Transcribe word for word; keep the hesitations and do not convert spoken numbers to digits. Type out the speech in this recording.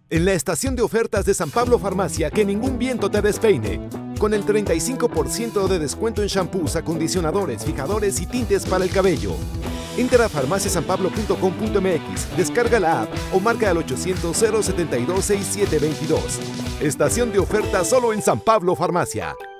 En la estación de ofertas de San Pablo Farmacia, que ningún viento te despeine. Con el treinta y cinco por ciento de descuento en shampoos, acondicionadores, fijadores y tintes para el cabello. Entra a farmacia san pablo punto com punto m x, descarga la app o marca al ochocientos, cero setenta y dos, sesenta y siete veintidós. Estación de ofertas solo en San Pablo Farmacia.